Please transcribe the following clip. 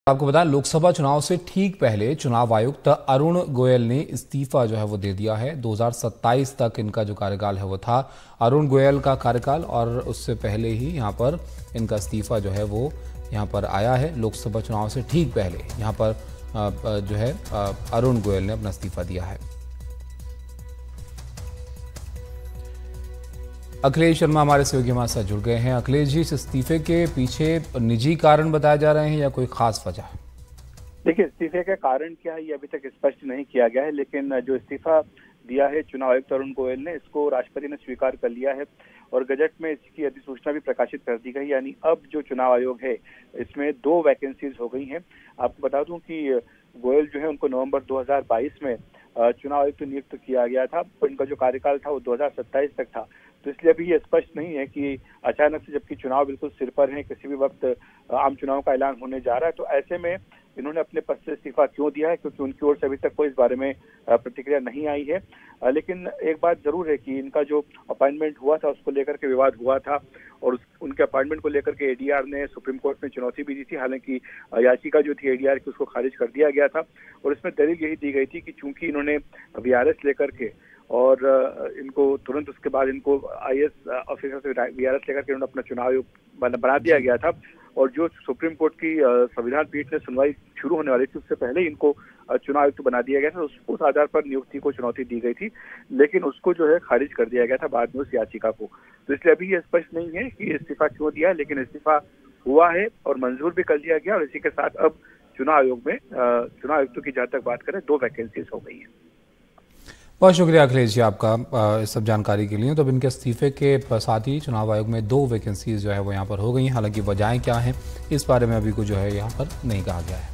आपको बताएं, लोकसभा चुनाव से ठीक पहले चुनाव आयुक्त अरुण गोयल ने इस्तीफा जो है वो दे दिया है। 2027 तक इनका जो कार्यकाल है वो था, अरुण गोयल का कार्यकाल, और उससे पहले ही यहाँ पर इनका इस्तीफा जो है वो यहाँ पर आया है। लोकसभा चुनाव से ठीक पहले यहाँ पर जो है अरुण गोयल ने अपना इस्तीफा दिया है। अखिलेश शर्मा हमारे सहयोगी हमारे साथ जुड़ गए हैं। अखिलेश जी, इस इस्तीफे के पीछे निजी कारण बताए जा रहे हैं या कोई खास वजह है? देखिए, इस्तीफे का कारण क्या है ये अभी तक स्पष्ट नहीं किया गया है, लेकिन जो इस्तीफा दिया है चुनाव आयुक्त अरुण गोयल ने, इसको राष्ट्रपति ने स्वीकार कर लिया है और गजट में इसकी अधिसूचना भी प्रकाशित कर दी गई। यानी अब जो चुनाव आयोग है इसमें 2 वैकेंसीज हो गई हैं। आपको बता दूं कि गोयल जो है उनको नवंबर 2022 में चुनाव आयुक्त नियुक्त किया गया था। इनका जो कार्यकाल था वो 2027 तक था, तो इसलिए अभी ये स्पष्ट नहीं है कि अचानक से, जबकि चुनाव बिल्कुल सिर पर है, किसी भी वक्त आम चुनाव का ऐलान होने जा रहा है, तो ऐसे में इन्होंने अपने पद से इस्तीफा क्यों दिया है, क्योंकि उनकी ओर से अभी तक कोई इस बारे में प्रतिक्रिया नहीं आई है। लेकिन एक बात जरूर है कि इनका जो अपॉइंटमेंट हुआ था उसको लेकर के विवाद हुआ था और उनके अपॉइंटमेंट को लेकर के एडीआर ने सुप्रीम कोर्ट में चुनौती भी दी थी। हालांकि याचिका जो थी एडीआर की उसको खारिज कर दिया गया था और इसमें दलील यही दी गई थी कि चूंकि इन्होंने वीआरएस लेकर के और इनको तुरंत उसके बाद इनको आईएएस ऑफिसर से वीआरएस लेकर के उन्होंने अपना चुनाव आयोग बना दिया गया था और जो सुप्रीम कोर्ट की संविधान पीठ ने सुनवाई शुरू होने वाली थी उससे पहले इनको चुनाव आयुक्त बना दिया गया था। उस आधार पर नियुक्ति को चुनौती दी गई थी, लेकिन उसको जो है खारिज कर दिया गया था बाद में उस याचिका को। तो इसलिए अभी ये स्पष्ट नहीं है कि इस्तीफा क्यों दिया है, लेकिन इस्तीफा हुआ है और मंजूर भी कर लिया गया और इसी के साथ अब चुनाव आयोग में चुनाव आयुक्तों की जहां तक बात करें 2 वैकेंसीज हो गई है। बहुत शुक्रिया अखिलेश जी आपका इस सब जानकारी के लिए। तो अब इनके इस्तीफे के साथ ही चुनाव आयोग में 2 वैकेंसीज जो है वो यहाँ पर हो गई हैं। हालांकि वजहें क्या हैं इस बारे में अभी कुछ जो है यहाँ पर नहीं कहा गया है।